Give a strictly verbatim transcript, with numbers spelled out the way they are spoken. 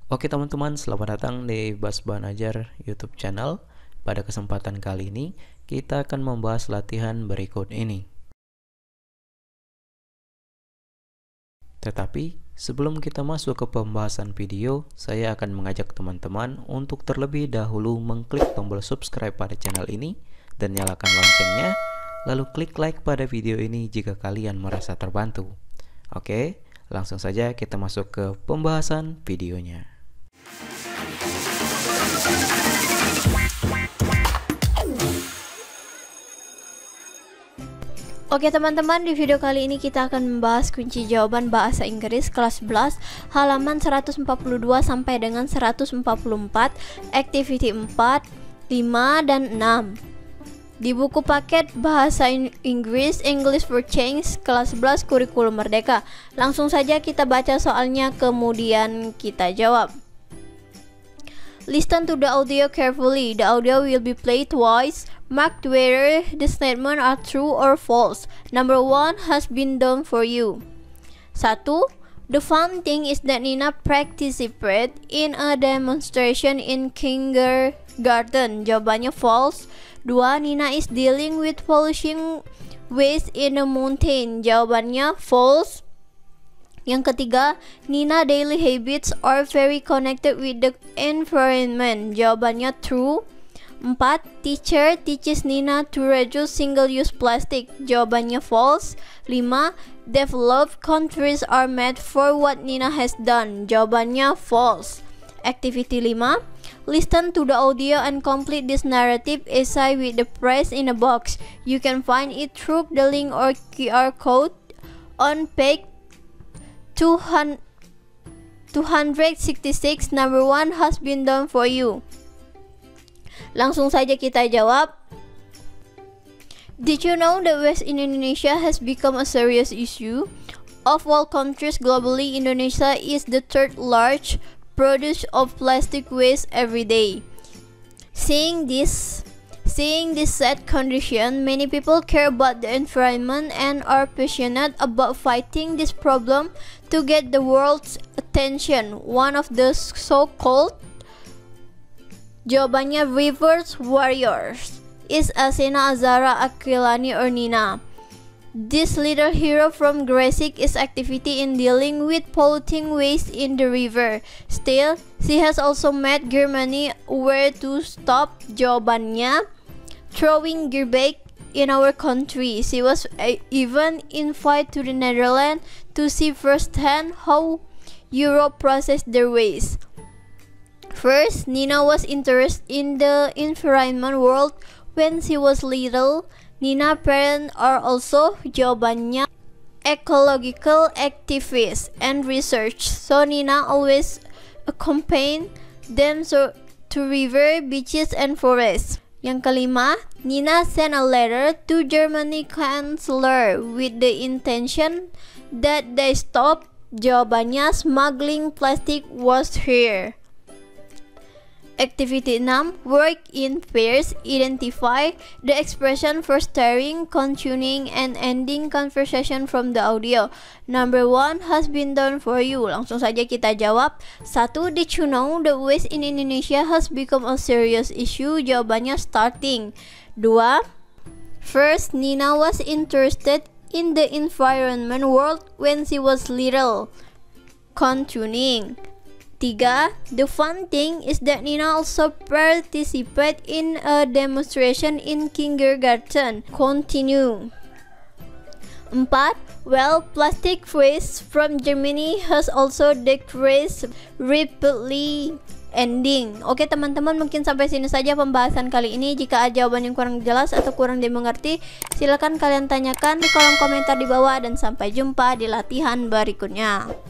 Oke teman-teman, selamat datang di Bas Bahan Ajar YouTube channel. Pada kesempatan kali ini, kita akan membahas latihan berikut ini. Tetapi, sebelum kita masuk ke pembahasan video, saya akan mengajak teman-teman untuk terlebih dahulu mengklik tombol subscribe pada channel ini dan nyalakan loncengnya, lalu klik like pada video ini jika kalian merasa terbantu. Oke, langsung saja kita masuk ke pembahasan videonya. Oke teman-teman, di video kali ini kita akan membahas kunci jawaban bahasa Inggris kelas sebelas halaman seratus empat puluh dua sampai dengan seratus empat puluh empat, activity empat, lima, dan enam. Di buku paket bahasa Inggris English for Change kelas sebelas kurikulum merdeka. Langsung saja kita baca soalnya kemudian kita jawab. Listen to the audio carefully. The audio will be played twice. Mark whether the statement are true or false. Number one has been done for you. Satu. The fun thing is that Nina participated in a demonstration in kindergarten. Jawabannya false. Dua. Nina is dealing with pollution waste in the mountain. Jawabannya false. Yang ketiga, Nina daily habits are very connected with the environment. Jawabannya true. Empat. Teacher teaches Nina to reduce single-use plastic. Jawabannya false. Lima. Developed countries are made for what Nina has done. Jawabannya false. Activity lima. Listen to the audio and complete this narrative essay with the prize in a box. You can find it through the link or Q R code on page two hundred sixty-six. Number one has been done for you. Langsung saja kita jawab. Did you know that waste in Indonesia has become a serious issue? Of all countries globally, Indonesia is the third largest producer of plastic waste every day. Seeing this, seeing this sad condition, many people care about the environment and are passionate about fighting this problem to get the world's attention. One of the so-called jawabannya reverse warriors is Asena Azara Akilani or Nina. This little hero from Gresik is activity in dealing with polluting waste in the river. Still, she has also met Germany where to stop. Jawabannya throwing garbage in our country. She was uh, even invited to the Netherlands to see firsthand how Europe process their waste. First, Nina was interested in the environment world when she was little. Nina parents are also jawabannya ecological activists and research. So Nina always accompanied them so, to river, beaches, and forests. Yang kelima, Nina sent a letter to Germany chancellor with the intention that they stop. Jawabannya smuggling plastic was here. Activity enam. Work in pairs. Identify the expression for starting, continuing, and ending conversation from the audio. Number one has been done for you. Langsung saja kita jawab. Satu. Did you know the waste in Indonesia has become a serious issue? Jawabannya starting. Dua. First, Nina was interested in the environment world when she was little. Continuing. Tiga. The fun thing is that Nina also participated in a demonstration in kindergarten. Continue. Empat. Well, plastic waste from Germany has also decreased rapidly. Ending. Oke teman-teman, mungkin sampai sini saja pembahasan kali ini. Jika ada jawaban yang kurang jelas atau kurang dimengerti, silakan kalian tanyakan di kolom komentar di bawah, dan sampai jumpa di latihan berikutnya.